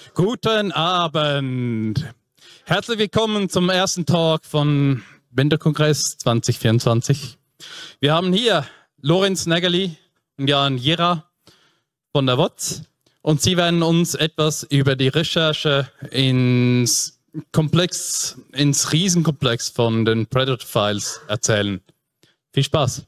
Guten Abend. Herzlich willkommen zum ersten Talk von Vendor-Kongress 2024. Wir haben hier Lorenz Nägeli und Jan Jera von der WOTS und sie werden uns etwas über die Recherche ins Riesenkomplex von den Predator-Files erzählen. Viel Spaß!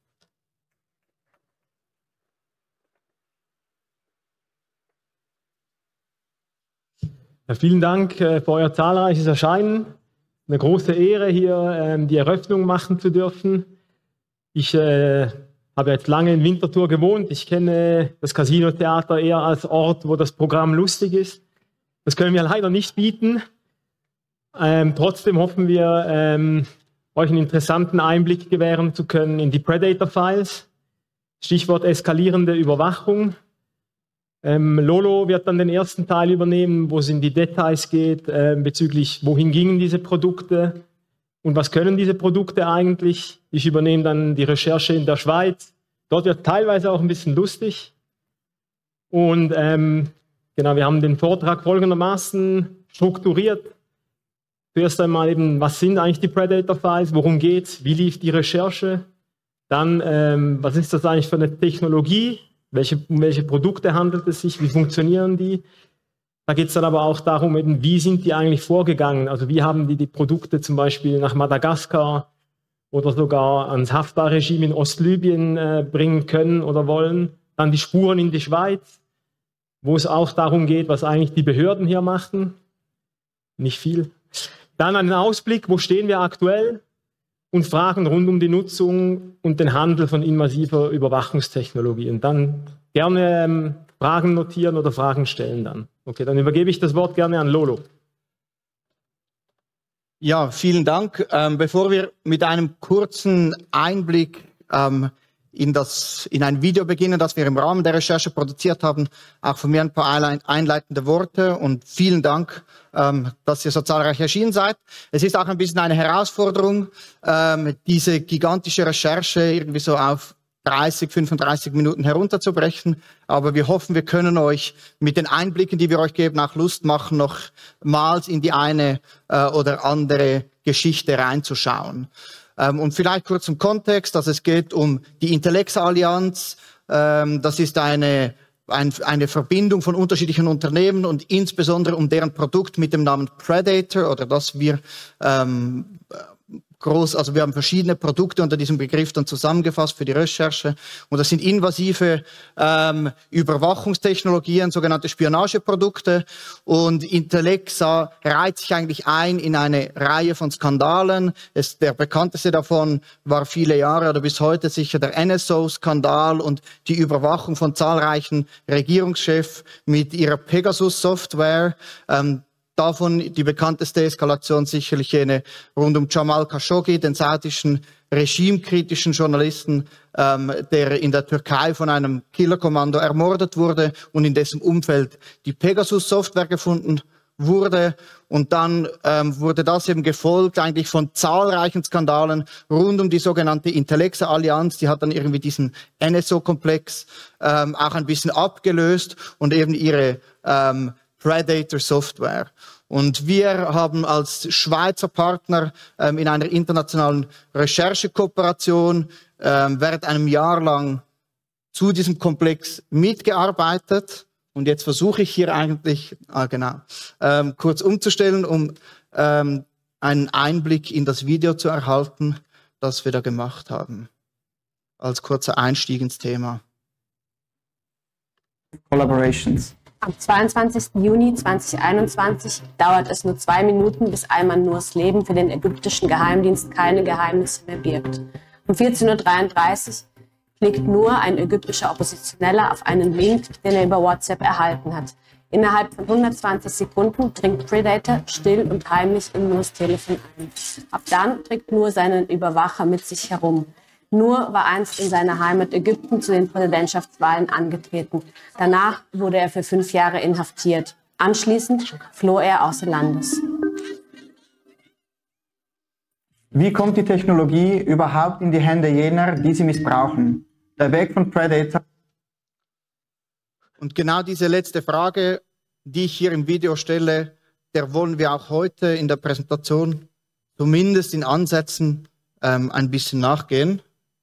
Ja, vielen Dank für euer zahlreiches Erscheinen. Eine große Ehre, hier die Eröffnung machen zu dürfen. Ich habe jetzt lange in Winterthur gewohnt. Ich kenne das Casino-Theater eher als Ort, wo das Programm lustig ist. Das können wir leider nicht bieten. Trotzdem hoffen wir, euch einen interessanten Einblick gewähren zu können in die Predator-Files. Stichwort eskalierende Überwachung. Lolo wird dann den ersten Teil übernehmen, wo es in die Details geht, bezüglich wohin gingen diese Produkte und was können diese Produkte eigentlich. Ich übernehme dann die Recherche in der Schweiz. Dort wird teilweise auch ein bisschen lustig. Und genau, wir haben den Vortrag folgendermaßen strukturiert. Zuerst einmal eben, was sind eigentlich die Predator-Files, worum geht's, wie lief die Recherche. Dann, was ist das eigentlich für eine Technologie? Um welche Produkte handelt es sich? Wie funktionieren die? Da geht es dann aber auch darum, eben, wie sind die eigentlich vorgegangen? Also wie haben die Produkte zum Beispiel nach Madagaskar oder sogar ans Haftar-Regime in Ostlibyen bringen können oder wollen? Dann die Spuren in die Schweiz, wo es auch darum geht, was eigentlich die Behörden hier machen. Nicht viel. Dann einen Ausblick, wo stehen wir aktuell? Und Fragen rund um die Nutzung und den Handel von invasiver Überwachungstechnologie. Und dann gerne Fragen notieren oder Fragen stellen dann. Okay, dann übergebe ich das Wort gerne an Lolo. Ja, vielen Dank. Bevor wir mit einem kurzen Einblick in ein Video beginnen, das wir im Rahmen der Recherche produziert haben, auch von mir ein paar einleitende Worte und vielen Dank, dass ihr so zahlreich erschienen seid. Es ist auch ein bisschen eine Herausforderung, diese gigantische Recherche irgendwie so auf 30, 35 Minuten herunterzubrechen, aber wir hoffen, wir können euch mit den Einblicken, die wir euch geben, auch Lust machen, nochmals in die eine oder andere Geschichte reinzuschauen. Und vielleicht kurz zum Kontext, also es geht um die Intellex-Allianz. Das ist eine Verbindung von unterschiedlichen Unternehmen und insbesondere um deren Produkt mit dem Namen Predator oder das wir also wir haben verschiedene Produkte unter diesem Begriff dann zusammengefasst für die Recherche und das sind invasive Überwachungstechnologien, sogenannte Spionageprodukte und Intellexa reiht sich eigentlich ein in eine Reihe von Skandalen. Der bekannteste davon war viele Jahre oder bis heute sicher der NSO-Skandal und die Überwachung von zahlreichen Regierungschefs mit ihrer Pegasus-Software. Davon die bekannteste Eskalation sicherlich jene rund um Jamal Khashoggi, den saudischen regimekritischen Journalisten, der in der Türkei von einem Killerkommando ermordet wurde und in dessen Umfeld die Pegasus-Software gefunden wurde. Und dann wurde das eben gefolgt eigentlich von zahlreichen Skandalen rund um die sogenannte Intellexa-Allianz. Die hat dann irgendwie diesen NSO-Komplex auch ein bisschen abgelöst und eben ihre Predator-Software. Und wir haben als Schweizer Partner in einer internationalen Recherchekooperation während einem Jahr lang zu diesem Komplex mitgearbeitet. Und jetzt versuche ich hier eigentlich, kurz umzustellen, um einen Einblick in das Video zu erhalten, das wir da gemacht haben. Als kurzer Einstieg ins Thema. Collaborations. Am 22. Juni 2021 dauert es nur 2 Minuten, bis Ayman Noors Leben für den ägyptischen Geheimdienst keine Geheimnisse mehr birgt. Um 14:33 Uhr klickt Noor, ein ägyptischer Oppositioneller, auf einen Link, den er über WhatsApp erhalten hat. Innerhalb von 120 Sekunden dringt Predator still und heimlich in Noors Telefon ein. Ab dann trägt Noor seinen Überwacher mit sich herum. Noor war einst in seiner Heimat Ägypten zu den Präsidentschaftswahlen angetreten. Danach wurde er für 5 Jahre inhaftiert. Anschließend floh er außer Landes. Wie kommt die Technologie überhaupt in die Hände jener, die sie missbrauchen? Der Weg von Predator. Und genau diese letzte Frage die ich hier im Video stelle, der wollen wir auch heute in der Präsentation zumindest in Ansätzen ein bisschen nachgehen.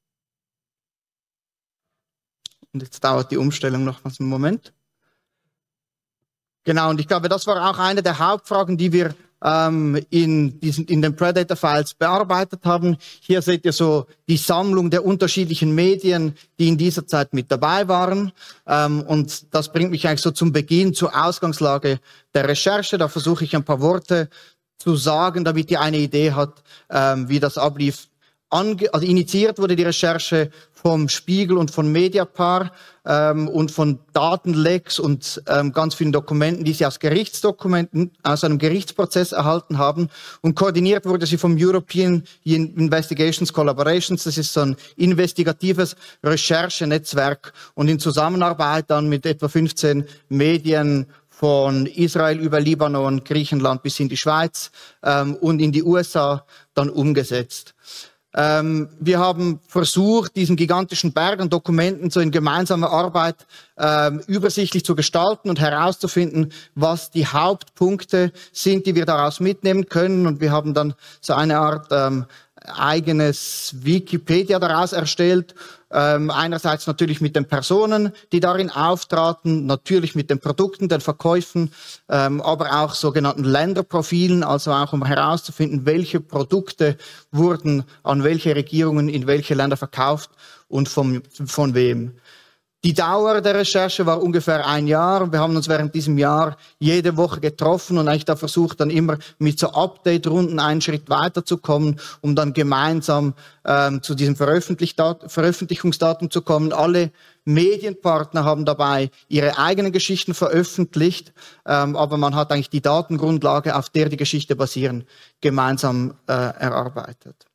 Und jetzt dauert die Umstellung noch einen Moment. Genau, und ich glaube, das war auch eine der Hauptfragen, die wir in den Predator-Files bearbeitet haben. Hier seht ihr so die Sammlung der unterschiedlichen Medien, die in dieser Zeit mit dabei waren. Und das bringt mich eigentlich so zum Beginn, zur Ausgangslage der Recherche. Da versuche ich ein paar Worte zu sagen, damit ihr eine Idee habt, wie das ablief. Also initiiert wurde die Recherche vom Spiegel und von Mediapar und von Datenlecks und ganz vielen Dokumenten, die sie aus Gerichtsdokumenten, aus einem Gerichtsprozess erhalten haben. Und koordiniert wurde sie vom European Investigations Collaborations. Das ist so ein investigatives Recherchenetzwerk und in Zusammenarbeit dann mit etwa 15 Medien von Israel über Libanon, Griechenland bis in die Schweiz und in die USA dann umgesetzt. Wir haben versucht, diesen gigantischen Berg an Dokumenten so in gemeinsamer Arbeit übersichtlich zu gestalten und herauszufinden, was die Hauptpunkte sind, die wir daraus mitnehmen können. Und wir haben dann so eine Art eigenes Wikipedia daraus erstellt. Einerseits natürlich mit den Personen, die darin auftraten, natürlich mit den Produkten, den Verkäufen, aber auch sogenannten Länderprofilen, also auch um herauszufinden, welche Produkte wurden an welche Regierungen in welche Länder verkauft und von wem. Die Dauer der Recherche war ungefähr 1 Jahr. Wir haben uns während diesem Jahr jede Woche getroffen und eigentlich da versucht, dann immer mit so Update-Runden einen Schritt weiterzukommen, um dann gemeinsam zu diesem Veröffentlichungsdatum zu kommen. Alle Medienpartner haben dabei ihre eigenen Geschichten veröffentlicht, aber man hat eigentlich die Datengrundlage, auf der die Geschichte basieren, gemeinsam erarbeitet.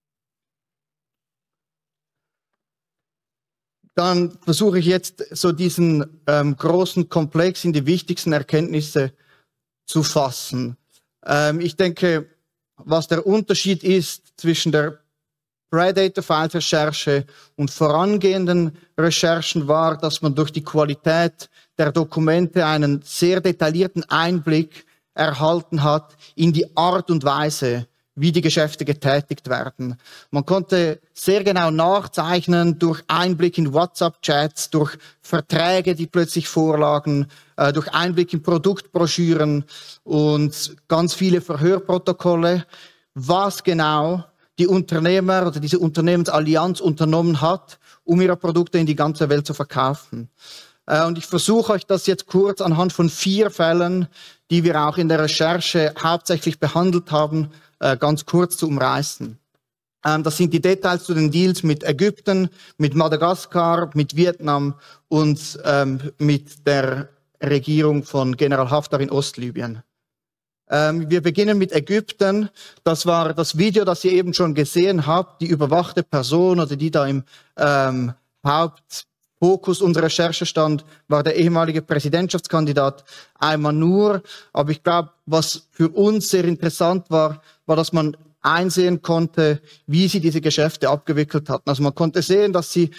Dann versuche ich jetzt so diesen großen Komplex in die wichtigsten Erkenntnisse zu fassen. Ich denke, was der Unterschied ist zwischen der Predator-Files-Recherche und vorangehenden Recherchen war, dass man durch die Qualität der Dokumente einen sehr detaillierten Einblick erhalten hat in die Art und Weise, wie die Geschäfte getätigt werden. Man konnte sehr genau nachzeichnen durch Einblick in WhatsApp-Chats, durch Verträge, die plötzlich vorlagen, durch Einblick in Produktbroschüren und ganz viele Verhörprotokolle, was genau die Unternehmer oder diese Unternehmensallianz unternommen hat, um ihre Produkte in die ganze Welt zu verkaufen. Und ich versuche euch das jetzt kurz anhand von 4 Fällen, die wir auch in der Recherche hauptsächlich behandelt haben, ganz kurz zu umreißen. Das sind die Details zu den Deals mit Ägypten, mit Madagaskar, mit Vietnam und mit der Regierung von General Haftar in Ostlibyen. Wir beginnen mit Ägypten. Das war das Video, das ihr eben schon gesehen habt, die überwachte Person oder die da im Hauptfokus unserer Recherche stand, war der ehemalige Präsidentschaftskandidat Ayman Noor. Aber ich glaube, was für uns sehr interessant war, dass man einsehen konnte, wie sie diese Geschäfte abgewickelt hatten. Also man konnte sehen, dass sie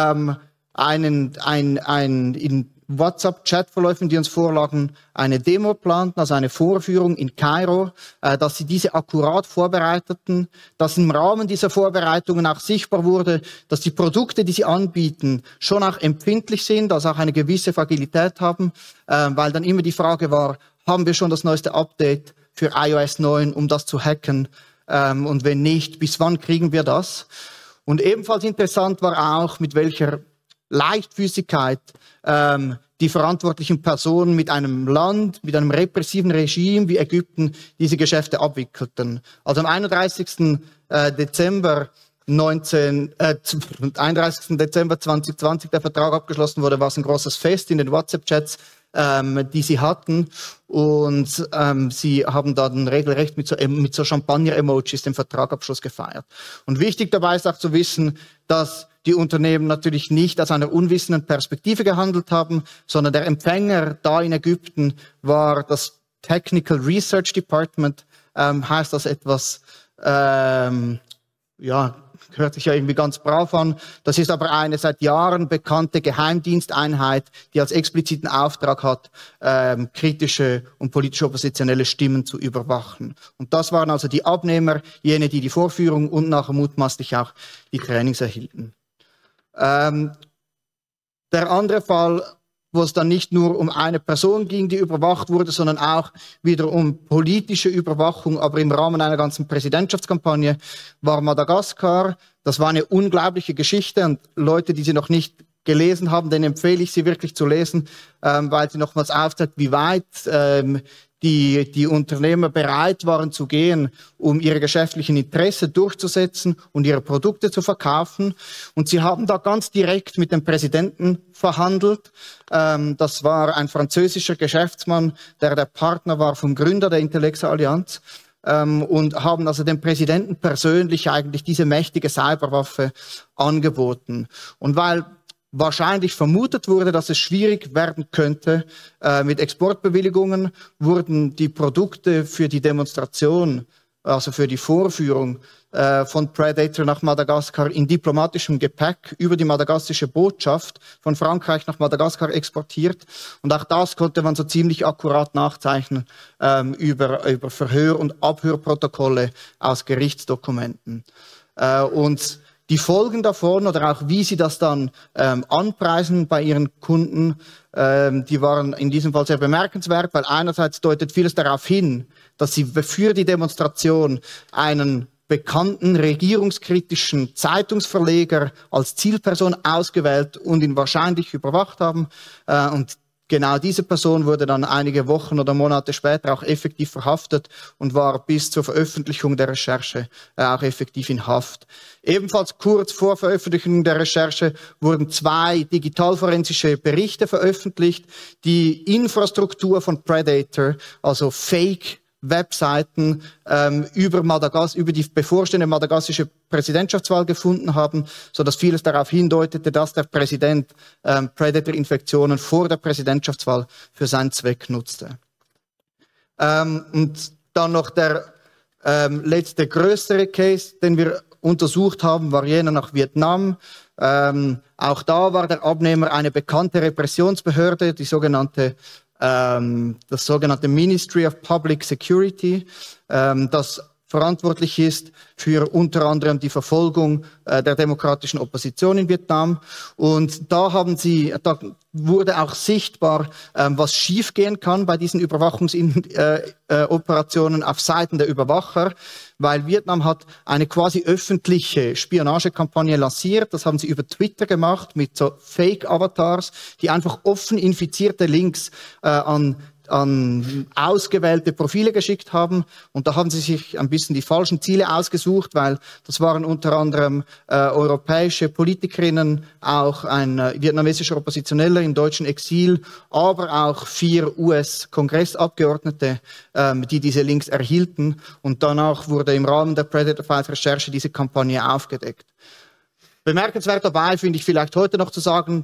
in WhatsApp-Chatverläufen, die uns vorlagen, eine Demo planten, also eine Vorführung in Kairo, dass sie diese akkurat vorbereiteten, dass im Rahmen dieser Vorbereitungen auch sichtbar wurde, dass die Produkte, die sie anbieten, schon auch empfindlich sind, also auch eine gewisse Fragilität haben, weil dann immer die Frage war, haben wir schon das neueste Update für iOS 9, um das zu hacken? Und wenn nicht, bis wann kriegen wir das? Und ebenfalls interessant war auch, mit welcher Leichtfüßigkeit die verantwortlichen Personen mit einem Land, mit einem repressiven Regime wie Ägypten diese Geschäfte abwickelten. Also am 31. Dezember 2020 der Vertrag abgeschlossen wurde, war es ein großes Fest in den WhatsApp-Chats, die sie hatten. Und sie haben dann regelrecht mit so Champagner-Emojis den Vertragabschluss gefeiert. Und wichtig dabei ist auch zu wissen, dass die Unternehmen natürlich nicht aus einer unwissenden Perspektive gehandelt haben, sondern der Empfänger da in Ägypten war das Technical Research Department, heißt das etwas, hört sich ja irgendwie ganz brav an. Das ist aber eine seit Jahren bekannte Geheimdiensteinheit, die als expliziten Auftrag hat, kritische und politische oppositionelle Stimmen zu überwachen. Und das waren also die Abnehmer, jene, die die Vorführung und nachher mutmaßlich auch die Trainings erhielten. Der andere Fall, wo es dann nicht nur um eine Person ging, die überwacht wurde, sondern auch wieder um politische Überwachung, aber im Rahmen einer ganzen Präsidentschaftskampagne, war Madagaskar. Das war eine unglaubliche Geschichte und Leute, die sie noch nicht gelesen haben, denen empfehle ich sie wirklich zu lesen, weil sie nochmals aufzeigt, wie weit die Unternehmer bereit waren zu gehen, um ihre geschäftlichen Interessen durchzusetzen und ihre Produkte zu verkaufen. Und sie haben da ganz direkt mit dem Präsidenten verhandelt. Das war ein französischer Geschäftsmann, der Partner war vom Gründer der Intellexa Allianz. Und haben also dem Präsidenten persönlich eigentlich diese mächtige Cyberwaffe angeboten. Und weil wahrscheinlich vermutet wurde, dass es schwierig werden könnte mit Exportbewilligungen, wurden die Produkte für die Demonstration, also für die Vorführung von Predator nach Madagaskar in diplomatischem Gepäck über die madagassische Botschaft von Frankreich nach Madagaskar exportiert. Und auch das konnte man so ziemlich akkurat nachzeichnen über Verhör- und Abhörprotokolle aus Gerichtsdokumenten. Und die Folgen davon oder auch wie sie das dann anpreisen bei ihren Kunden, die waren in diesem Fall sehr bemerkenswert, weil einerseits deutet vieles darauf hin, dass sie für die Demonstration einen bekannten regierungskritischen Zeitungsverleger als Zielperson ausgewählt und ihn wahrscheinlich überwacht haben. Und genau diese Person wurde dann einige Wochen oder Monate später auch effektiv verhaftet und war bis zur Veröffentlichung der Recherche auch effektiv in Haft. Ebenfalls kurz vor Veröffentlichung der Recherche wurden 2 digitalforensische Berichte veröffentlicht. Die Infrastruktur von Predator, also Fake-Webseiten über die bevorstehende madagassische Präsidentschaftswahl gefunden haben, so dass vieles darauf hindeutete, dass der Präsident Predator-Infektionen vor der Präsidentschaftswahl für seinen Zweck nutzte. Und dann noch der letzte größere Case, den wir untersucht haben, war jener nach Vietnam. Auch da war der Abnehmer eine bekannte Repressionsbehörde, das sogenannte Ministry of Public Security, das verantwortlich ist für unter anderem die Verfolgung der demokratischen Opposition in Vietnam. Und da wurde auch sichtbar, was schiefgehen kann bei diesen Überwachungsoperationen auf Seiten der Überwacher, weil Vietnam hat eine quasi öffentliche Spionagekampagne lanciert. Das haben sie über Twitter gemacht mit so Fake-Avatars, die einfach offen infizierte Links an ausgewählte Profile geschickt haben. Und da haben sie sich ein bisschen die falschen Ziele ausgesucht, weil das waren unter anderem europäische Politikerinnen, auch ein vietnamesischer Oppositioneller im deutschen Exil, aber auch 4 US-Kongressabgeordnete, die diese Links erhielten. Und danach wurde im Rahmen der Predator Files Recherche diese Kampagne aufgedeckt. Bemerkenswert dabei finde ich vielleicht heute noch zu sagen,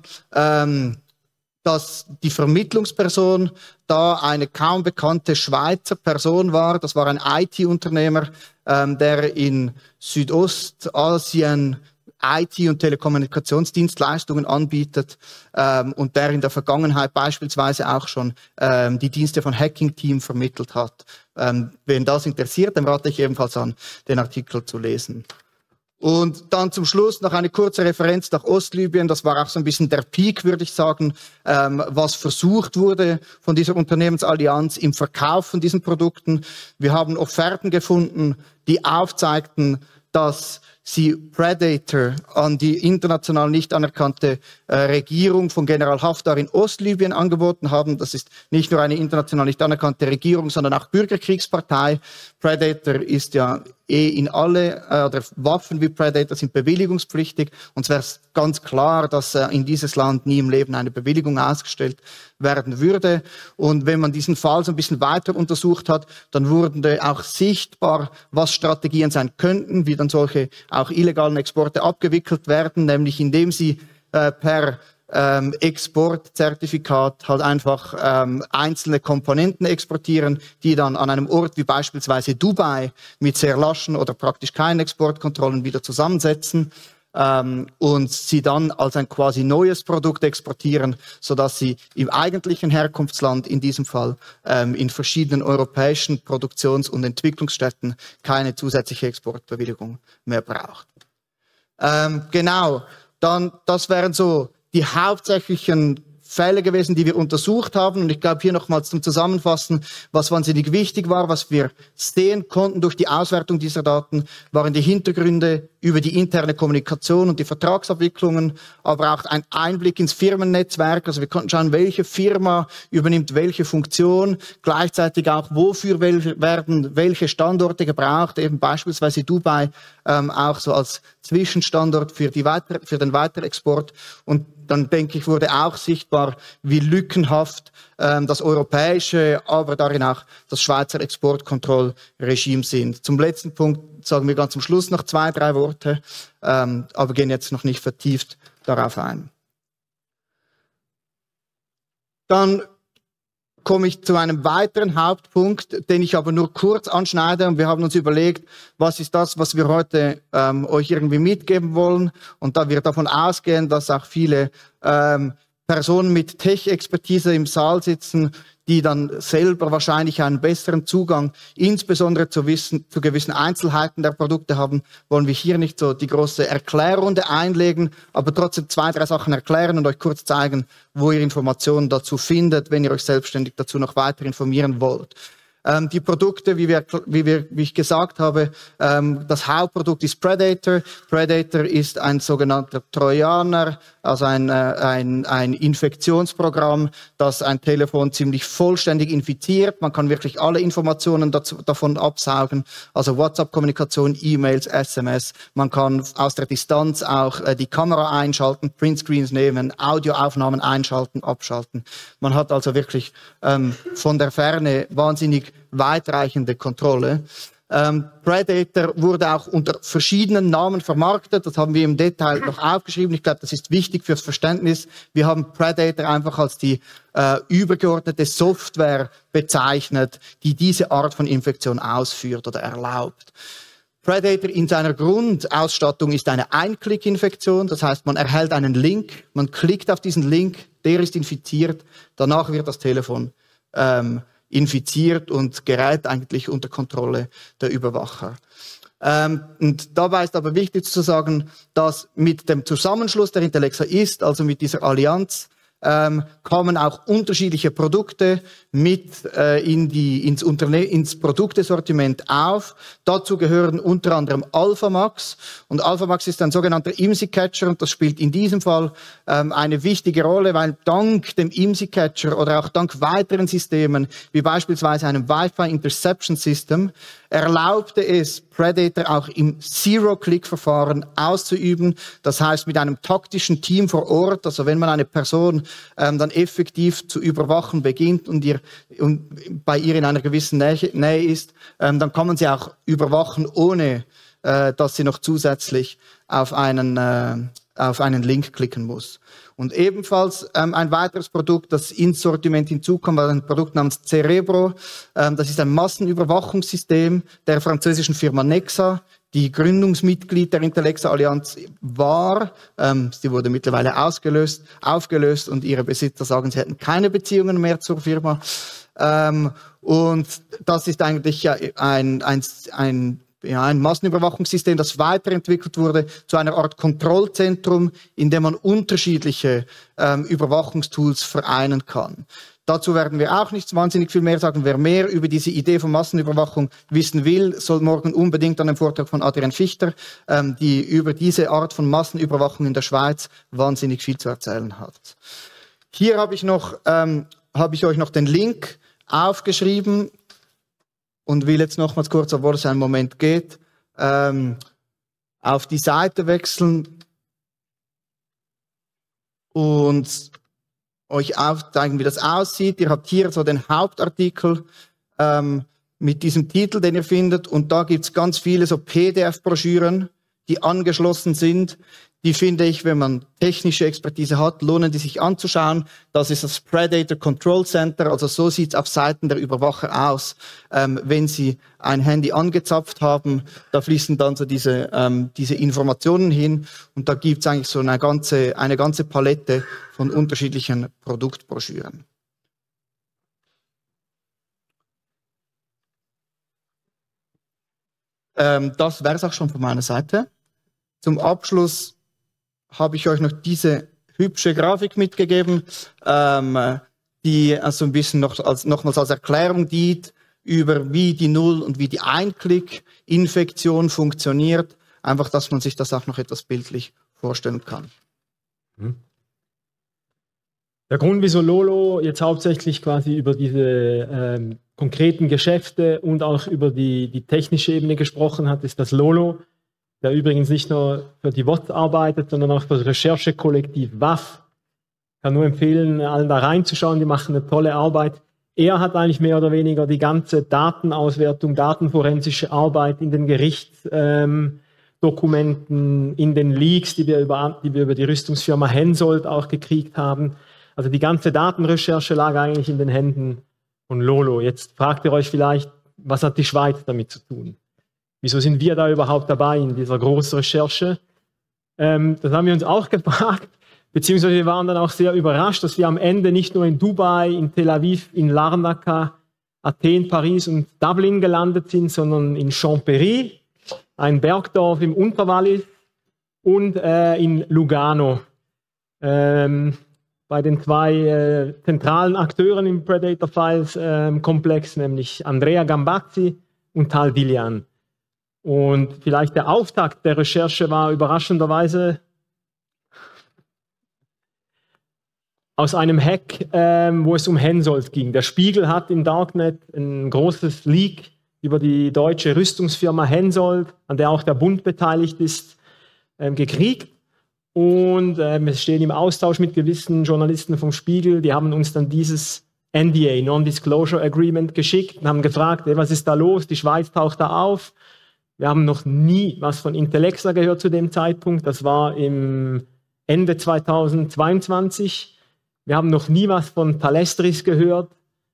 dass die Vermittlungsperson da eine kaum bekannte Schweizer Person war. Das war ein IT-Unternehmer, der in Südostasien IT- und Telekommunikationsdienstleistungen anbietet und der in der Vergangenheit beispielsweise auch schon die Dienste von Hacking Team vermittelt hat. Wen das interessiert, dem rate ich ebenfalls an, den Artikel zu lesen. Und dann zum Schluss noch eine kurze Referenz nach Ostlibyen. Das war auch so ein bisschen der Peak, würde ich sagen, was versucht wurde von dieser Unternehmensallianz im Verkauf von diesen Produkten. Wir haben Offerten gefunden, die aufzeigten, dass sie Predator an die international nicht anerkannte Regierung von General Haftar in Ostlibyen angeboten haben. Das ist nicht nur eine international nicht anerkannte Regierung, sondern auch Bürgerkriegspartei. Predator ist ja in alle, oder Waffen wie Predator sind bewilligungspflichtig. Und es wäre ganz klar, dass in dieses Land nie im Leben eine Bewilligung ausgestellt werden würde. Und wenn man diesen Fall so ein bisschen weiter untersucht hat, dann wurde auch sichtbar, was Strategien sein könnten, wie dann solche auch illegalen Exporte abgewickelt werden, nämlich indem sie per Exportzertifikat halt einfach einzelne Komponenten exportieren, die dann an einem Ort wie beispielsweise Dubai mit sehr laschen oder praktisch keinen Exportkontrollen wieder zusammensetzen und sie dann als ein quasi neues Produkt exportieren, sodass sie im eigentlichen Herkunftsland, in diesem Fall in verschiedenen europäischen Produktions- und Entwicklungsstätten, keine zusätzliche Exportbewilligung mehr braucht. Genau, dann das wären so die hauptsächlichen Fälle gewesen, die wir untersucht haben. Und ich glaube, hier nochmals zum Zusammenfassen, was wahnsinnig wichtig war, was wir sehen konnten durch die Auswertung dieser Daten, waren die Hintergründe über die interne Kommunikation und die Vertragsabwicklungen, aber auch ein Einblick ins Firmennetzwerk. Also wir konnten schauen, welche Firma übernimmt welche Funktion, gleichzeitig auch, wofür werden welche Standorte gebraucht, eben beispielsweise Dubai auch so als Zwischenstandort für den Weiterexport. Und dann, denke ich, wurde auch sichtbar, wie lückenhaft das europäische, aber darin auch das Schweizer Exportkontrollregime sind. Zum letzten Punkt sagen wir ganz zum Schluss noch 2, 3 Worte, aber gehen jetzt noch nicht vertieft darauf ein. Dann komme ich zu einem weiteren Hauptpunkt, den ich aber nur kurz anschneide. Und wir haben uns überlegt, was ist das, was wir heute euch irgendwie mitgeben wollen. Und da wir davon ausgehen, dass auch viele Personen mit Tech-Expertise im Saal sitzen, die dann selber wahrscheinlich einen besseren Zugang, insbesondere zu gewissen Einzelheiten der Produkte haben, wollen wir hier nicht so die große Erklärrunde einlegen, aber trotzdem 2, 3 Sachen erklären und euch kurz zeigen, wo ihr Informationen dazu findet, wenn ihr euch selbstständig dazu noch weiter informieren wollt. Die Produkte, wie ich gesagt habe, das Hauptprodukt ist Predator. Predator ist ein sogenannter Trojaner, also ein Infektionsprogramm, das ein Telefon ziemlich vollständig infiziert. Man kann wirklich alle Informationen davon absaugen, also WhatsApp-Kommunikation, E-Mails, SMS. Man kann aus der Distanz auch die Kamera einschalten, Printscreens nehmen, Audioaufnahmen einschalten, abschalten. Man hat also wirklich von der Ferne wahnsinnig weitreichende Kontrolle. Predator wurde auch unter verschiedenen Namen vermarktet. Das haben wir im Detail noch aufgeschrieben. Ich glaube, das ist wichtig fürs Verständnis. Wir haben Predator einfach als die übergeordnete Software bezeichnet, die diese Art von Infektion ausführt oder erlaubt. Predator in seiner Grundausstattung ist eine Einklick-Infektion. Das heißt, man erhält einen Link, man klickt auf diesen Link, der ist infiziert, danach wird das Telefon infiziert und gerät eigentlich unter Kontrolle der Überwacher. Und dabei ist aber wichtig zu sagen, dass mit dem Zusammenschluss der Intellexa ist, also mit dieser Allianz, kommen auch unterschiedliche Produkte mit ins Produktesortiment auf. Dazu gehören unter anderem Alphamax. Und Alphamax ist ein sogenannter IMSI-Catcher und das spielt in diesem Fall eine wichtige Rolle, weil dank dem IMSI-Catcher oder auch dank weiteren Systemen, wie beispielsweise einem Wi-Fi Interception System, erlaubte es Predator auch im Zero-Click-Verfahren auszuüben. Das heißt, mit einem taktischen Team vor Ort, also wenn man eine Person dann effektiv zu überwachen beginnt und bei ihr in einer gewissen Nähe ist, dann kann man sie auch überwachen, ohne dass sie noch zusätzlich auf einen Link klicken muss. Und ebenfalls ein weiteres Produkt, das ins Sortiment hinzukommt, war ein Produkt namens Cerebro. Das ist ein Massenüberwachungssystem der französischen Firma Nexa, die Gründungsmitglied der Intellexa Allianz war. Sie wurde mittlerweile aufgelöst und ihre Besitzer sagen, sie hätten keine Beziehungen mehr zur Firma. Und das ist eigentlich ein Massenüberwachungssystem, das weiterentwickelt wurde zu einer Art Kontrollzentrum, in dem man unterschiedliche Überwachungstools vereinen kann. Dazu werden wir auch nicht wahnsinnig viel mehr sagen. Wer mehr über diese Idee von Massenüberwachung wissen will, soll morgen unbedingt an den Vortrag von Adrian Fichter, die über diese Art von Massenüberwachung in der Schweiz wahnsinnig viel zu erzählen hat. Hier habe ich euch noch den Link aufgeschrieben und will jetzt nochmals kurz, obwohl es einen Moment geht, auf die Seite wechseln und euch aufzeigen, wie das aussieht. Ihr habt hier so den Hauptartikel mit diesem Titel, den ihr findet, und da gibt es ganz viele so PDF-Broschüren, die angeschlossen sind. Die finde ich, wenn man technische Expertise hat, lohnen die sich anzuschauen. Das ist das Predator Control Center. Also so sieht es auf Seiten der Überwacher aus, wenn sie ein Handy angezapft haben. Da fließen dann so diese Informationen hin. Und da gibt es eigentlich so eine ganze Palette von unterschiedlichen Produktbroschüren. Das wäre es auch schon von meiner Seite. Zum Abschluss habe ich euch noch diese hübsche Grafik mitgegeben, die also ein bisschen nochmals als Erklärung dient, über wie die Null- und wie die Einklick-Infektion funktioniert. Einfach, dass man sich das auch noch etwas bildlich vorstellen kann. Der Grund, wieso Lolo jetzt hauptsächlich quasi über diese konkreten Geschäfte und auch über die technische Ebene gesprochen hat, ist, dass Lolo, der übrigens nicht nur für die WOT arbeitet, sondern auch für das Recherchekollektiv WAF. Ich kann nur empfehlen, allen da reinzuschauen, die machen eine tolle Arbeit. Er hat eigentlich mehr oder weniger die ganze Datenauswertung, datenforensische Arbeit in den Gerichtsdokumenten, in den Leaks, die wir über die Rüstungsfirma Hensoldt auch gekriegt haben. Also die ganze Datenrecherche lag eigentlich in den Händen von Lolo. Jetzt fragt ihr euch vielleicht, was hat die Schweiz damit zu tun? Wieso sind wir da überhaupt dabei in dieser großen Recherche? Das haben wir uns auch gefragt, beziehungsweise wir waren dann auch sehr überrascht, dass wir am Ende nicht nur in Dubai, in Tel Aviv, in Larnaca, Athen, Paris und Dublin gelandet sind, sondern in Champéry, ein Bergdorf im Unterwallis, und in Lugano. Bei den zwei zentralen Akteuren im Predator Files Komplex, nämlich Andrea Gambazzi und Tal Dilian. Und vielleicht der Auftakt der Recherche war überraschenderweise aus einem Hack, wo es um Hensoldt ging. Der Spiegel hat im Darknet ein großes Leak über die deutsche Rüstungsfirma Hensoldt, an der auch der Bund beteiligt ist, gekriegt. Und wir stehen im Austausch mit gewissen Journalisten vom Spiegel. Die haben uns dann dieses NDA, Non-Disclosure Agreement, geschickt und haben gefragt, hey, was ist da los? Die Schweiz taucht da auf. Wir haben noch nie was von Intelexa gehört zu dem Zeitpunkt. Das war im Ende 2022. Wir haben noch nie was von Thalestris gehört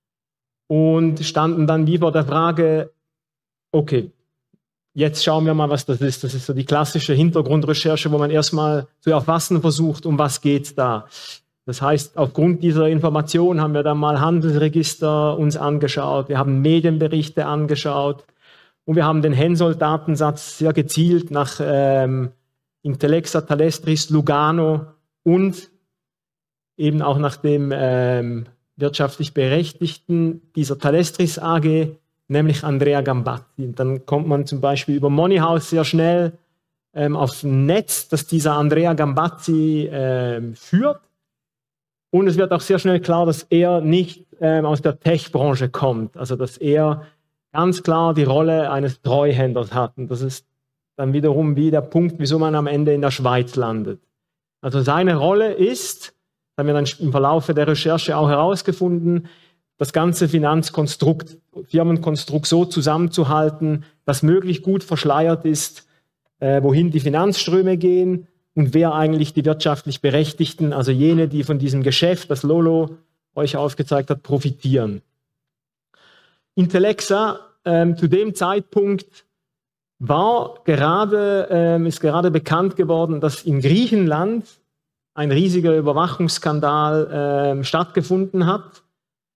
und standen dann wie vor der Frage, okay, jetzt schauen wir mal, was das ist. Das ist so die klassische Hintergrundrecherche, wo man erstmal zu erfassen versucht, um was geht es da. Das heißt, aufgrund dieser Information haben wir dann mal Handelsregister uns angeschaut, wir haben Medienberichte angeschaut und wir haben den Hensoldt-Datensatz sehr gezielt nach Intelexa, Thalestris, Lugano und eben auch nach dem wirtschaftlich Berechtigten dieser Thalestris AG, nämlich Andrea Gambazzi. Und dann kommt man zum Beispiel über Moneyhouse sehr schnell auf ein Netz, das dieser Andrea Gambazzi führt. Und es wird auch sehr schnell klar, dass er nicht aus der Tech-Branche kommt. Also dass er ganz klar die Rolle eines Treuhänders hat. Und das ist dann wiederum wie der Punkt, wieso man am Ende in der Schweiz landet. Also seine Rolle ist, das haben wir dann im Verlauf der Recherche auch herausgefunden, das ganze Finanzkonstrukt, Firmenkonstrukt so zusammenzuhalten, dass möglichst gut verschleiert ist, wohin die Finanzströme gehen und wer eigentlich die wirtschaftlich Berechtigten, also jene, die von diesem Geschäft, das Lolo euch aufgezeigt hat, profitieren. Intelexa zu dem Zeitpunkt ist gerade bekannt geworden, dass in Griechenland ein riesiger Überwachungsskandal stattgefunden hat.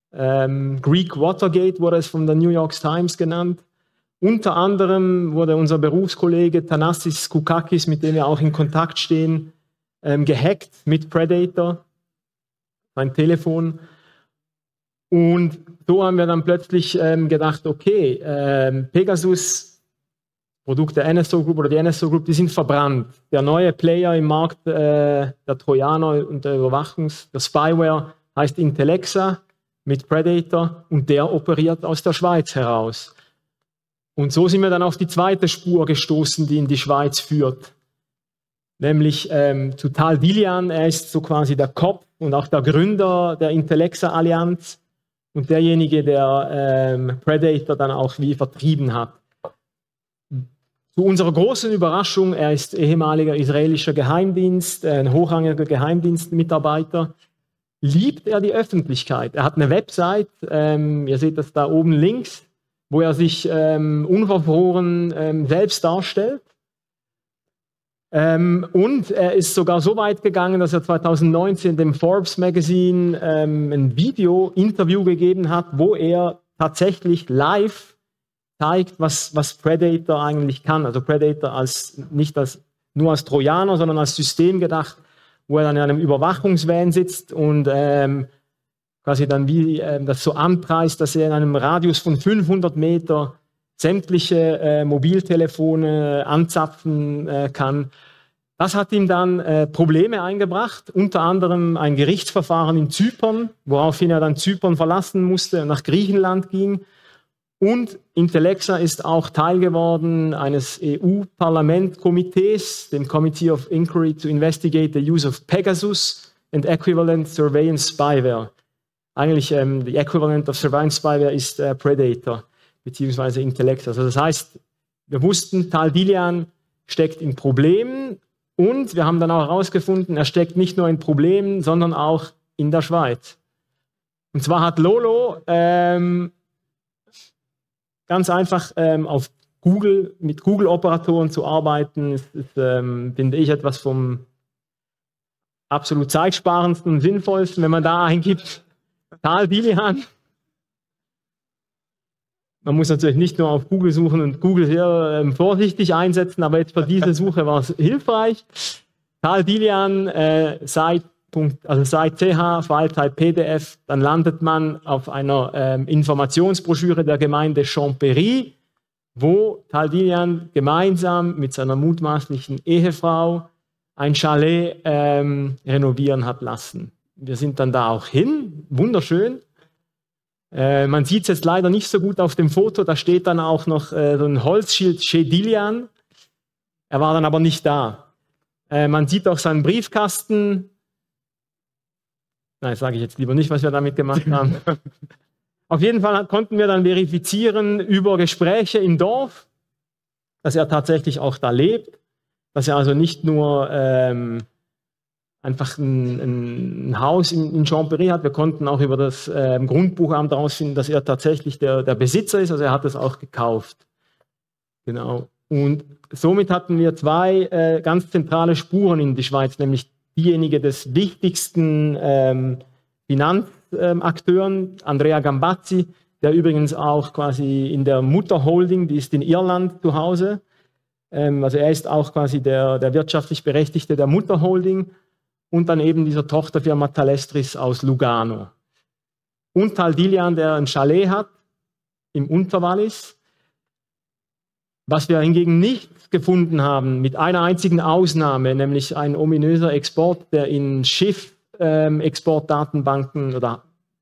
Greek Watergate wurde es von der New York Times genannt. Unter anderem wurde unser Berufskollege Thanassis Skoukakis, mit dem wir auch in Kontakt stehen, gehackt mit Predator, sein Telefon. Und so haben wir dann plötzlich gedacht, okay, Pegasus, Produkt der NSO Group oder die NSO Group, die sind verbrannt. Der neue Player im Markt der Trojaner und der der Spyware heißt Intelexa mit Predator und der operiert aus der Schweiz heraus. Und so sind wir dann auf die zweite Spur gestoßen, die in die Schweiz führt. Nämlich zu Tal Dilian, er ist so quasi der Kopf und auch der Gründer der Intelexa-Allianz und derjenige, der Predator dann auch wie vertrieben hat. Zu unserer großen Überraschung, er ist ehemaliger israelischer Geheimdienst, ein hochrangiger Geheimdienstmitarbeiter, liebt er die Öffentlichkeit. Er hat eine Website, ihr seht das da oben links, wo er sich unverfroren selbst darstellt. Und er ist sogar so weit gegangen, dass er 2019 dem Forbes Magazine ein Video-Interview gegeben hat, wo er tatsächlich live zeigt, was Predator eigentlich kann. Also Predator nicht nur als Trojaner, sondern als System gedacht, wo er dann in einem Überwachungsvan sitzt und quasi dann wie das so anpreist, dass er in einem Radius von 500 Meter sämtliche Mobiltelefone anzapfen kann. Das hat ihm dann Probleme eingebracht, unter anderem ein Gerichtsverfahren in Zypern, woraufhin er dann Zypern verlassen musste und nach Griechenland ging. Und Intellexa ist auch Teil geworden eines EU-Parlament-Komitees, dem Committee of Inquiry to Investigate the Use of Pegasus and Equivalent Surveillance Spyware. Eigentlich die Equivalent of Surveillance Spyware ist Predator beziehungsweise Intellexa. Also das heißt, wir wussten, Tal Dilian steckt in Problemen und wir haben dann auch herausgefunden, er steckt nicht nur in Problemen, sondern auch in der Schweiz. Und zwar hat Lolo ganz einfach auf Google, mit Google-Operatoren zu arbeiten, ist, finde ich, etwas vom absolut zeitsparendsten und sinnvollsten, wenn man da eingibt, Tal Dilian. Man muss natürlich nicht nur auf Google suchen und Google sehr vorsichtig einsetzen, aber jetzt für diese Suche war es hilfreich. Tal Dilian, seit CH, File-Type PDF, dann landet man auf einer Informationsbroschüre der Gemeinde Champéry, wo Tal Dilian gemeinsam mit seiner mutmaßlichen Ehefrau ein Chalet renovieren hat lassen. Wir sind dann da auch hin, wunderschön. Man sieht es jetzt leider nicht so gut auf dem Foto, da steht dann auch noch so ein Holzschild Chez Dilian. Er war dann aber nicht da. Man sieht auch seinen Briefkasten. Nein, sage ich jetzt lieber nicht, was wir damit gemacht haben. Auf jeden Fall konnten wir dann verifizieren über Gespräche im Dorf, dass er tatsächlich auch da lebt, dass er also nicht nur einfach ein Haus in Champéry hat. Wir konnten auch über das Grundbuchamt herausfinden, dass er tatsächlich der Besitzer ist, also er hat es auch gekauft. Genau. Und somit hatten wir zwei ganz zentrale Spuren in die Schweiz, nämlich diejenige des wichtigsten Finanzakteuren, Andrea Gambazzi, der übrigens auch quasi in der Mutterholding, die ist in Irland zu Hause, also er ist auch quasi der wirtschaftlich Berechtigte der Mutterholding und dann eben dieser Tochterfirma Talestris aus Lugano. Und Tal Dilian, der ein Chalet hat im Unterwallis. Was wir hingegen nicht gefunden haben, mit einer einzigen Ausnahme, nämlich ein ominöser Export, der in Schiff-Exportdatenbanken oder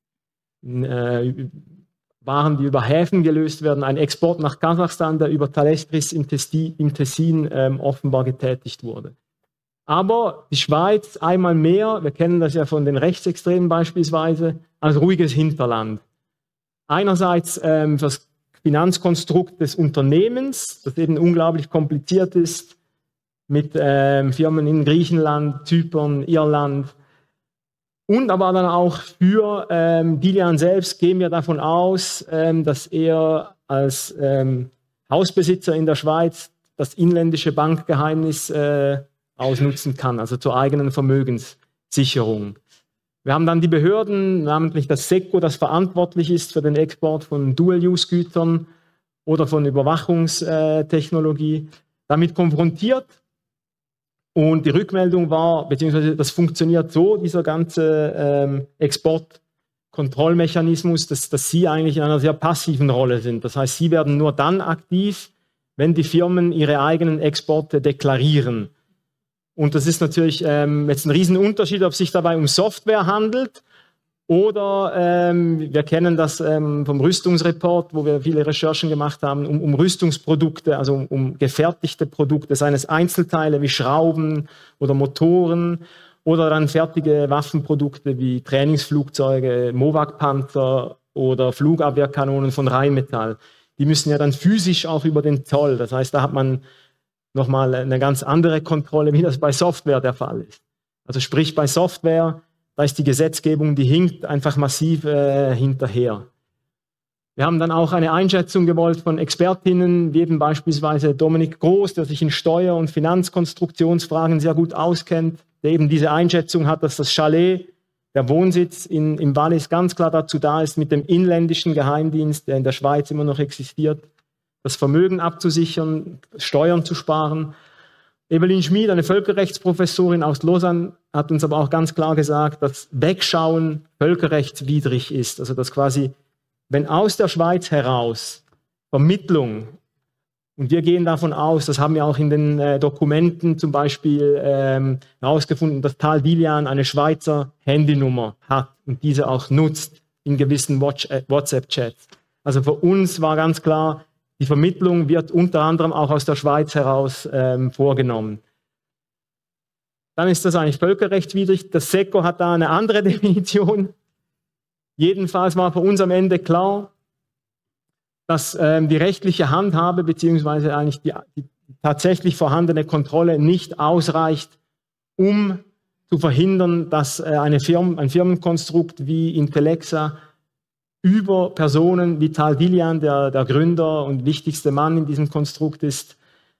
Waren, die über Häfen gelöst werden, ein Export nach Kasachstan, der über Talestris im Tessin offenbar getätigt wurde. Aber die Schweiz einmal mehr, wir kennen das ja von den Rechtsextremen beispielsweise, als ruhiges Hinterland. Einerseits für das Finanzkonstrukt des Unternehmens, das eben unglaublich kompliziert ist, mit Firmen in Griechenland, Zypern, Irland. Und aber dann auch für Dilian selbst gehen wir davon aus, dass er als Hausbesitzer in der Schweiz das inländische Bankgeheimnis ausnutzen kann, also zur eigenen Vermögenssicherung. Wir haben dann die Behörden, namentlich das SECO, das verantwortlich ist für den Export von Dual-Use-Gütern oder von Überwachungstechnologie, damit konfrontiert. Und die Rückmeldung war, beziehungsweise das funktioniert so, dieser ganze Exportkontrollmechanismus, dass sie eigentlich in einer sehr passiven Rolle sind. Das heißt, sie werden nur dann aktiv, wenn die Firmen ihre eigenen Exporte deklarieren. Und das ist natürlich jetzt ein Riesenunterschied, ob es sich dabei um Software handelt oder wir kennen das vom Rüstungsreport, wo wir viele Recherchen gemacht haben, um Rüstungsprodukte, also um gefertigte Produkte, seien es Einzelteile wie Schrauben oder Motoren oder dann fertige Waffenprodukte wie Trainingsflugzeuge, Mowag-Panzer oder Flugabwehrkanonen von Rheinmetall. Die müssen ja dann physisch auch über den Zoll. Das heißt, da hat man nochmal eine ganz andere Kontrolle, wie das bei Software der Fall ist. Also sprich bei Software, da ist die Gesetzgebung, die hinkt einfach massiv hinterher. Wir haben dann auch eine Einschätzung gewollt von Expertinnen, wie eben beispielsweise Dominik Groß, der sich in Steuer- und Finanzkonstruktionsfragen sehr gut auskennt, der eben diese Einschätzung hat, dass das Chalet, der Wohnsitz im Wallis, ganz klar dazu da ist, mit dem inländischen Geheimdienst, der in der Schweiz immer noch existiert, das Vermögen abzusichern, Steuern zu sparen. Evelyn Schmid, eine Völkerrechtsprofessorin aus Lausanne, hat uns aber auch ganz klar gesagt, dass Wegschauen völkerrechtswidrig ist. Also dass quasi, wenn aus der Schweiz heraus Vermittlung, und wir gehen davon aus, das haben wir auch in den Dokumenten zum Beispiel herausgefunden, dass Tal Dilian eine Schweizer Handynummer hat und diese auch nutzt in gewissen WhatsApp-Chats. Also für uns war ganz klar, die Vermittlung wird unter anderem auch aus der Schweiz heraus vorgenommen. Dann ist das eigentlich völkerrechtswidrig. Das SECO hat da eine andere Definition. Jedenfalls war für uns am Ende klar, dass die rechtliche Handhabe bzw. eigentlich die tatsächlich vorhandene Kontrolle nicht ausreicht, um zu verhindern, dass ein Firmenkonstrukt wie Intellexa über Personen wie Tal Dilian, der Gründer und wichtigste Mann in diesem Konstrukt ist,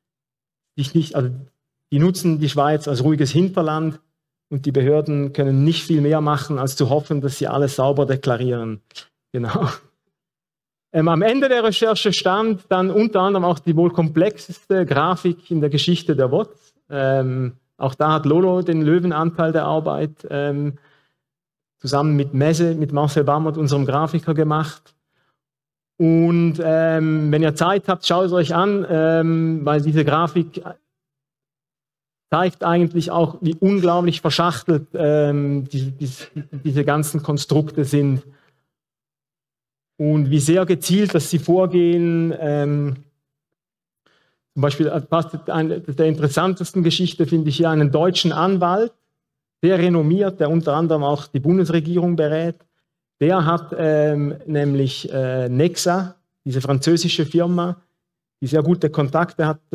die nutzen die Schweiz als ruhiges Hinterland und die Behörden können nicht viel mehr machen, als zu hoffen, dass sie alles sauber deklarieren. Genau. Am Ende der Recherche stand dann unter anderem auch die wohl komplexeste Grafik in der Geschichte der WOTS. Auch da hat Lolo den Löwenanteil der Arbeit zusammen mit Messe, mit Marcel Bammert, unserem Grafiker, gemacht. Und wenn ihr Zeit habt, schaut es euch an, weil diese Grafik zeigt eigentlich auch, wie unglaublich verschachtelt diese ganzen Konstrukte sind. Und wie sehr gezielt, dass sie vorgehen. Zum Beispiel der interessantesten Geschichte finde ich hier einen deutschen Anwalt, sehr renommiert, der unter anderem auch die Bundesregierung berät. Der hat nämlich Nexa, diese französische Firma, die sehr gute Kontakte hat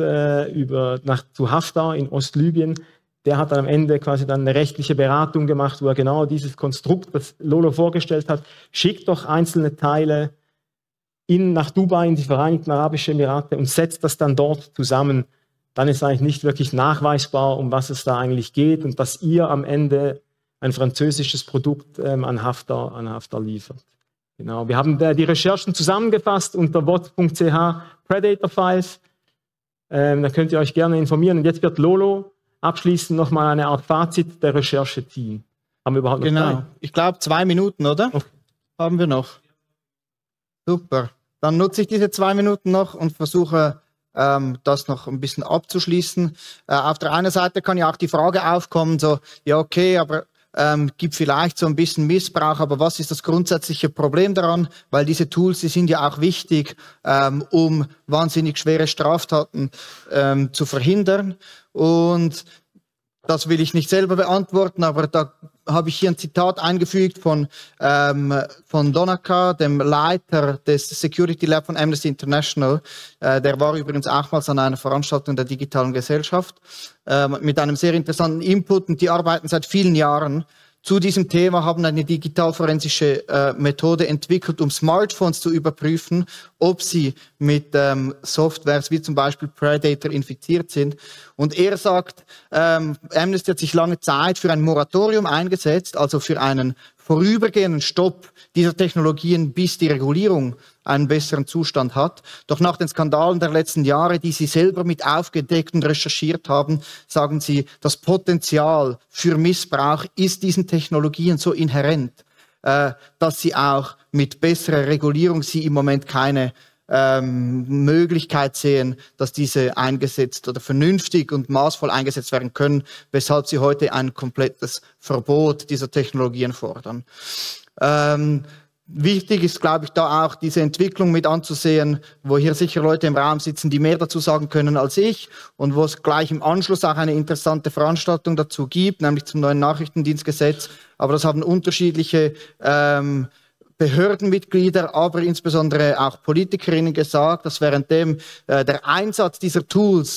zu Haftar in Ostlibyen. Der hat dann am Ende quasi dann eine rechtliche Beratung gemacht, wo er genau dieses Konstrukt, das Lolo vorgestellt hat, schickt doch einzelne Teile nach Dubai, in die Vereinigten Arabischen Emirate und setzt das dann dort zusammen. Dann ist eigentlich nicht wirklich nachweisbar, um was es da eigentlich geht und dass ihr am Ende ein französisches Produkt an Haftar liefert. Genau. Wir haben die Recherchen zusammengefasst unter WOTS.ch Predator Files. Da könnt ihr euch gerne informieren. Und jetzt wird Lolo abschließend nochmal eine Art Fazit der Recherche ziehen. Haben wir überhaupt noch Zeit? Ich glaube 2 Minuten, oder? Okay. Haben wir noch. Super. Dann nutze ich diese 2 Minuten noch und versuche, das noch ein bisschen abzuschließen. Auf der einen Seite kann ja auch die Frage aufkommen, so, ja okay, aber gibt vielleicht so ein bisschen Missbrauch, aber was ist das grundsätzliche Problem daran? Weil diese Tools, die sind ja auch wichtig, um wahnsinnig schwere Straftaten zu verhindern. Und das will ich nicht selber beantworten, aber da habe ich hier ein Zitat eingefügt von Donaka, dem Leiter des Security Lab von Amnesty International. Der war übrigens auch mal an einer Veranstaltung der digitalen Gesellschaft mit einem sehr interessanten Input, und die arbeiten seit vielen Jahren zu diesem Thema, haben eine digitalforensische Methode entwickelt, um Smartphones zu überprüfen, ob sie mit Softwares wie zum Beispiel Predator infiziert sind. Und er sagt, Amnesty hat sich lange Zeit für ein Moratorium eingesetzt, also für einen vorübergehenden Stopp dieser Technologien, bis die Regulierung einen besseren Zustand hat. Doch nach den Skandalen der letzten Jahre, die Sie selber mit aufgedeckt und recherchiert haben, sagen Sie, das Potenzial für Missbrauch ist diesen Technologien so inhärent, dass Sie auch mit besserer Regulierung Sie im Moment keine Möglichkeit sehen, dass diese eingesetzt oder vernünftig und maßvoll eingesetzt werden können, weshalb Sie heute ein komplettes Verbot dieser Technologien fordern. Wichtig ist, glaube ich, da auch diese Entwicklung mit anzusehen, wo hier sicher Leute im Raum sitzen, die mehr dazu sagen können als ich, und wo es gleich im Anschluss auch eine interessante Veranstaltung dazu gibt, nämlich zum neuen Nachrichtendienstgesetz. Aber das haben unterschiedliche Behördenmitglieder, aber insbesondere auch Politikerinnen gesagt, dass währenddem der Einsatz dieser Tools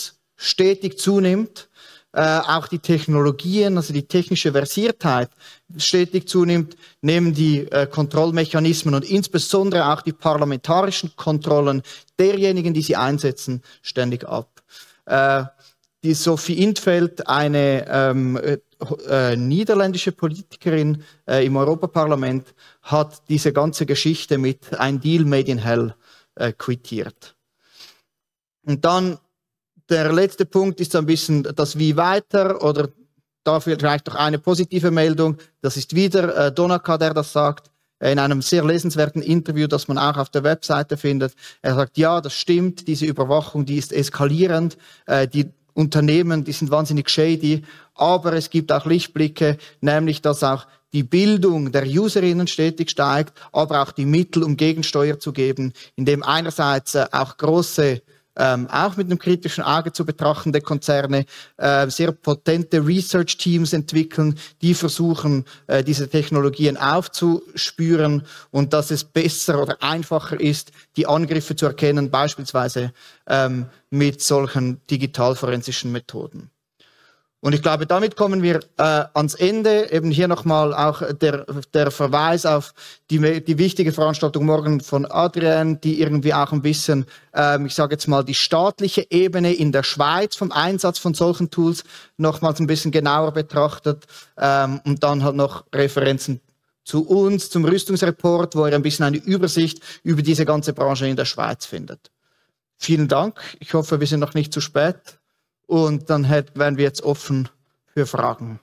stetig zunimmt, auch die Technologien, also die technische Versiertheit stetig zunimmt, nehmen die Kontrollmechanismen und insbesondere auch die parlamentarischen Kontrollen derjenigen, die sie einsetzen, ständig ab. Die Sophie in 't Veld, eine niederländische Politikerin im Europaparlament, hat diese ganze Geschichte mit ein Deal made in hell quittiert. Und dann der letzte Punkt ist so ein bisschen das Wie weiter, oder dafür vielleicht noch eine positive Meldung. Das ist wieder Donaka, der das sagt, in einem sehr lesenswerten Interview, das man auch auf der Webseite findet. Er sagt, ja, das stimmt, diese Überwachung, die ist eskalierend, die Unternehmen, die sind wahnsinnig shady, aber es gibt auch Lichtblicke, nämlich dass auch die Bildung der Userinnen stetig steigt, aber auch die Mittel, um Gegensteuer zu geben, indem einerseits auch große, auch mit einem kritischen Auge zu betrachtende Konzerne sehr potente Research-Teams entwickeln, die versuchen, diese Technologien aufzuspüren und dass es besser oder einfacher ist, die Angriffe zu erkennen, beispielsweise mit solchen digitalforensischen Methoden. Und ich glaube, damit kommen wir ans Ende. Eben hier nochmal auch der Verweis auf die wichtige Veranstaltung morgen von Adrien, die irgendwie auch ein bisschen, ich sage jetzt mal, die staatliche Ebene in der Schweiz vom Einsatz von solchen Tools nochmals ein bisschen genauer betrachtet. Und dann halt noch Referenzen zu uns, zum Rüstungsreport, wo ihr ein bisschen eine Übersicht über diese ganze Branche in der Schweiz findet. Vielen Dank. Ich hoffe, wir sind noch nicht zu spät. Und dann wären wir jetzt offen für Fragen.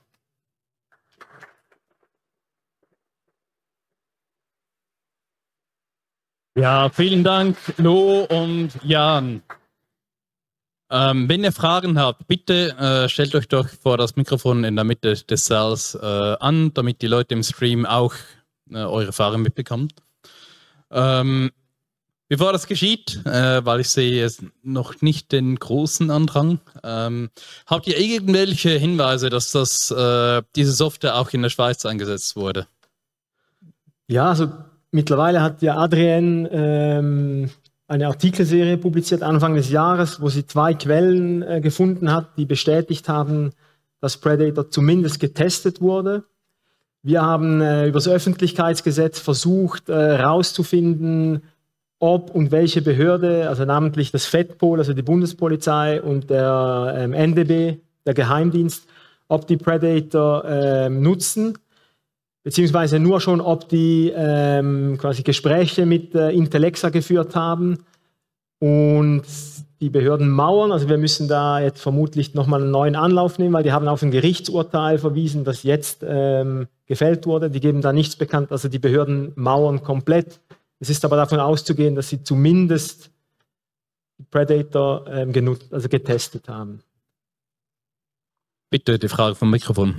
Ja, vielen Dank, Lo und Jan. Wenn ihr Fragen habt, bitte stellt euch doch vor das Mikrofon in der Mitte des Saals an, damit die Leute im Stream auch eure Fragen mitbekommen. Bevor das geschieht, weil ich sehe jetzt noch nicht den großen Andrang, habt ihr irgendwelche Hinweise, dass diese Software auch in der Schweiz eingesetzt wurde? Ja, also mittlerweile hat ja Adrien eine Artikelserie publiziert Anfang des Jahres, wo sie 2 Quellen gefunden hat, die bestätigt haben, dass Predator zumindest getestet wurde. Wir haben über das Öffentlichkeitsgesetz versucht herauszufinden, ob und welche Behörde, also namentlich das FEDPOL, also die Bundespolizei und der NDB, der Geheimdienst, ob die Predator nutzen, beziehungsweise nur schon, ob die quasi Gespräche mit Intellexa geführt haben. Und die Behörden mauern, also wir müssen da jetzt vermutlich nochmal einen neuen Anlauf nehmen, weil die haben auf ein Gerichtsurteil verwiesen, das jetzt gefällt wurde. Die geben da nichts bekannt, also die Behörden mauern komplett. Es ist aber davon auszugehen, dass sie zumindest Predator getestet haben. Bitte die Frage vom Mikrofon.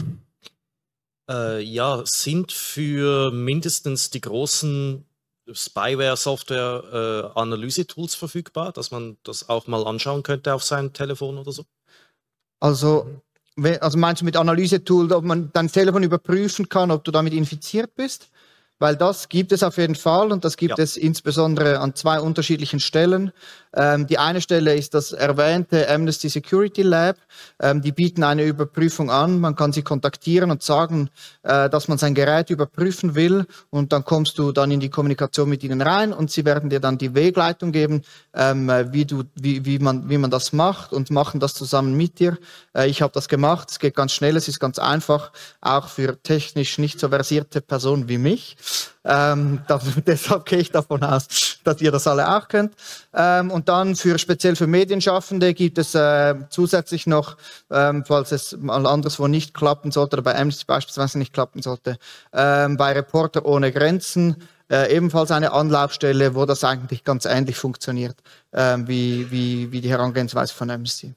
Ja, sind für mindestens die großen Spyware-Software-Analyse-Tools verfügbar, dass man das auch mal anschauen könnte auf seinem Telefon oder so? Also meinst du mit Analyse-Tool, ob man dein Telefon überprüfen kann, ob du damit infiziert bist? Weil das gibt es auf jeden Fall und das gibt es insbesondere an 2 unterschiedlichen Stellen. Die eine Stelle ist das erwähnte Amnesty Security Lab. Die bieten eine Überprüfung an. Man kann sie kontaktieren und sagen, dass man sein Gerät überprüfen will und dann kommst du dann in die Kommunikation mit ihnen rein und sie werden dir dann die Wegleitung geben, wie man das macht und machen das zusammen mit dir. Ich habe das gemacht. Es geht ganz schnell, es ist ganz einfach, auch für technisch nicht so versierte Personen wie mich. Deshalb gehe ich davon aus, dass ihr das alle auch könnt. Und dann speziell für Medienschaffende gibt es zusätzlich noch, falls es mal anderswo nicht klappen sollte oder bei Amnesty beispielsweise nicht klappen sollte, bei Reporter ohne Grenzen ebenfalls eine Anlaufstelle, wo das eigentlich ganz ähnlich funktioniert wie die Herangehensweise von Amnesty.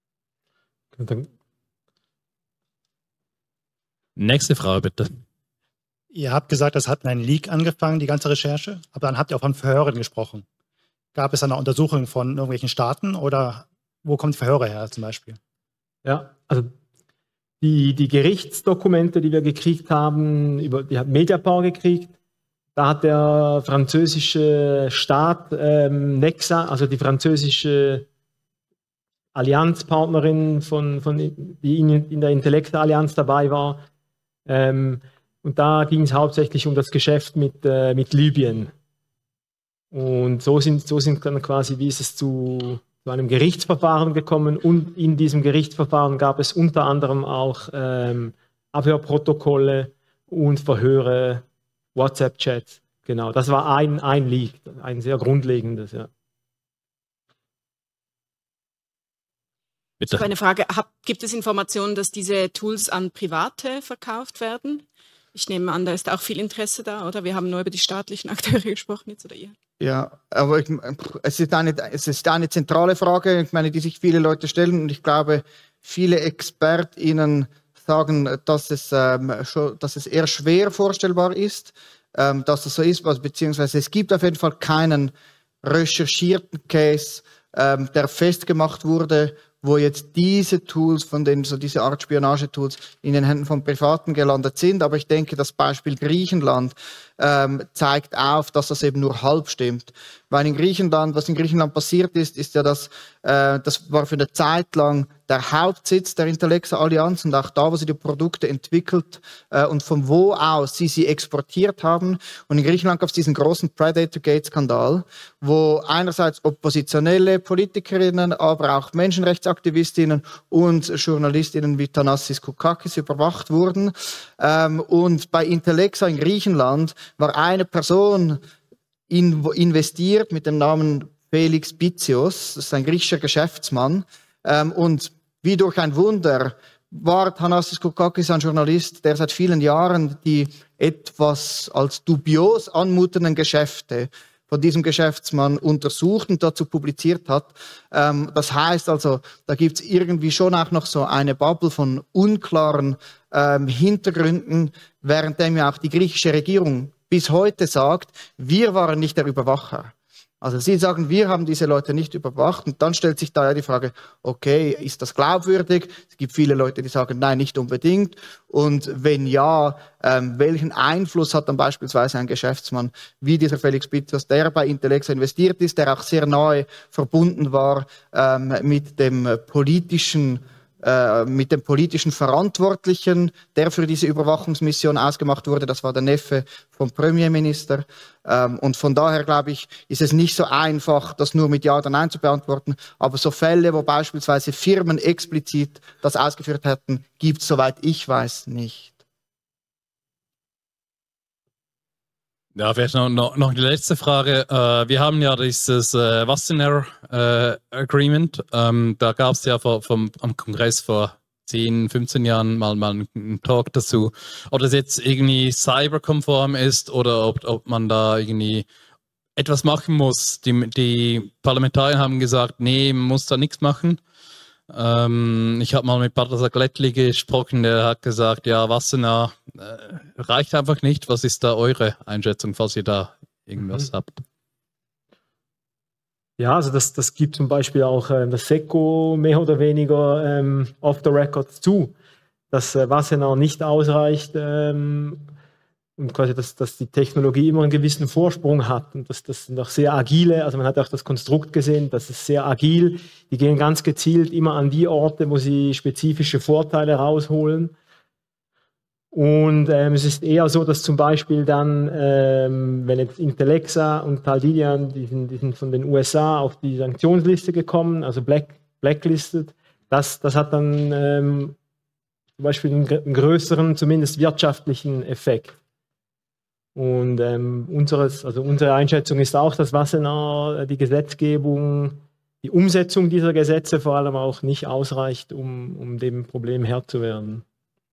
Nächste Frage bitte. Ihr habt gesagt, das hat einen Leak angefangen, die ganze Recherche, aber dann habt ihr auch von Verhören gesprochen. Gab es eine Untersuchung von irgendwelchen Staaten oder wo kommen die Verhöre her zum Beispiel? Ja, also die Gerichtsdokumente, die wir gekriegt haben, die hat Mediapower gekriegt. Da hat der französische Staat Nexa, also die französische Allianzpartnerin, die in der Intellexa-Allianz dabei war. Und da ging es hauptsächlich um das Geschäft mit Libyen. Und so sind dann quasi, wie ist es zu einem Gerichtsverfahren gekommen, und in diesem Gerichtsverfahren gab es unter anderem auch Abhörprotokolle und Verhöre, WhatsApp-Chats. Genau, das war ein Leak, ein sehr grundlegendes, ja. Bitte. Ich habe eine Frage. Gibt es Informationen, dass diese Tools an Private verkauft werden? Ich nehme an, da ist auch viel Interesse da, oder? Wir haben nur über die staatlichen Akteure gesprochen jetzt, oder ihr? Ja, aber es ist eine zentrale Frage, ich meine, die sich viele Leute stellen, und ich glaube, viele ExpertInnen sagen, dass es eher schwer vorstellbar ist, dass das so ist, beziehungsweise es gibt auf jeden Fall keinen recherchierten Case, der festgemacht wurde, wo jetzt diese Tools, von denen so diese Art Spionagetools in den Händen von Privaten gelandet sind. Aber ich denke, das Beispiel Griechenland zeigt auf, dass das eben nur halb stimmt. Weil was in Griechenland passiert ist, ist ja, das war für eine Zeit lang der Hauptsitz der Intellexa-Allianz und auch da, wo sie die Produkte entwickelt und von wo aus sie exportiert haben. Und in Griechenland gab es diesen großen Predator-Gate-Skandal, wo einerseits oppositionelle Politikerinnen, aber auch Menschenrechtsaktivistinnen und Journalistinnen wie Thanassis Koukakis überwacht wurden. Und bei Intellexa in Griechenland war eine Person investiert mit dem Namen Felix Bitzios, das ist ein griechischer Geschäftsmann, und wie durch ein Wunder war Thanassis Koukakis ein Journalist, der seit vielen Jahren die etwas als dubios anmutenden Geschäfte von diesem Geschäftsmann untersucht und dazu publiziert hat. Das heißt also, da gibt es irgendwie schon auch noch so eine Bubble von unklaren Hintergründen, währenddem ja auch die griechische Regierung bis heute sagt, wir waren nicht der Überwacher. Also sie sagen, wir haben diese Leute nicht überwacht, und dann stellt sich da ja die Frage, okay, ist das glaubwürdig? Es gibt viele Leute, die sagen, nein, nicht unbedingt. Und wenn ja, welchen Einfluss hat dann beispielsweise ein Geschäftsmann wie dieser Felix Bitzios, der bei Intellexa investiert ist, der auch sehr nahe verbunden war mit dem politischen Verantwortlichen, der für diese Überwachungsmission ausgemacht wurde. Das war der Neffe vom Premierminister. Und von daher, glaube ich, ist es nicht so einfach, das nur mit Ja oder Nein zu beantworten. Aber so Fälle, wo beispielsweise Firmen explizit das ausgeführt hätten, gibt es, soweit ich weiß, nicht. Ja, vielleicht noch die letzte Frage. Wir haben ja dieses Wassenaar Agreement. Da gab es ja am Kongress vor 10, 15 Jahren mal einen Talk dazu, ob das jetzt irgendwie cyberkonform ist oder ob man da irgendwie etwas machen muss. Die Parlamentarier haben gesagt, nee, man muss da nichts machen. Ich habe mal mit Balthasar Glättli gesprochen, der hat gesagt, ja, Wassenaar reicht einfach nicht. Was ist da eure Einschätzung, falls ihr da irgendwas habt? Ja, also das gibt zum Beispiel auch das SECO mehr oder weniger off the record zu, dass Wassenaar nicht ausreicht und quasi, dass die Technologie immer einen gewissen Vorsprung hat und dass das noch sehr agile, also man hat auch das Konstrukt gesehen, das ist sehr agil, die gehen ganz gezielt immer an die Orte, wo sie spezifische Vorteile rausholen. Und es ist eher so, dass zum Beispiel dann, wenn jetzt Intellexa und Taldidian, die sind von den USA auf die Sanktionsliste gekommen, also blacklisted, das hat dann zum Beispiel einen größeren, zumindest wirtschaftlichen Effekt. Und unsere Einschätzung ist auch, dass Wassenaar die Gesetzgebung, die Umsetzung dieser Gesetze vor allem auch nicht ausreicht, um dem Problem Herr zu werden.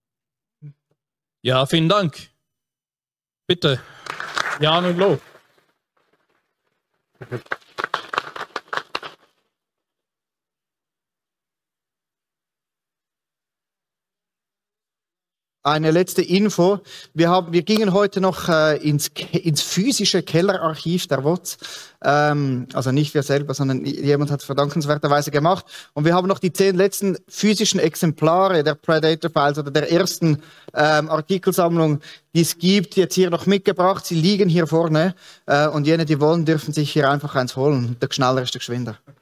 Ja, vielen Dank. Bitte, Jan und Lo. Eine letzte Info. Wir gingen heute noch ins physische Kellerarchiv der WOZ. Also nicht wir selber, sondern jemand hat es verdankenswerterweise gemacht. Und wir haben noch die 10 letzten physischen Exemplare der Predator Files oder der ersten Artikelsammlung, die es gibt, jetzt hier noch mitgebracht. Sie liegen hier vorne. Und jene, die wollen, dürfen sich hier einfach eins holen. Der Schneller ist der Geschwinder.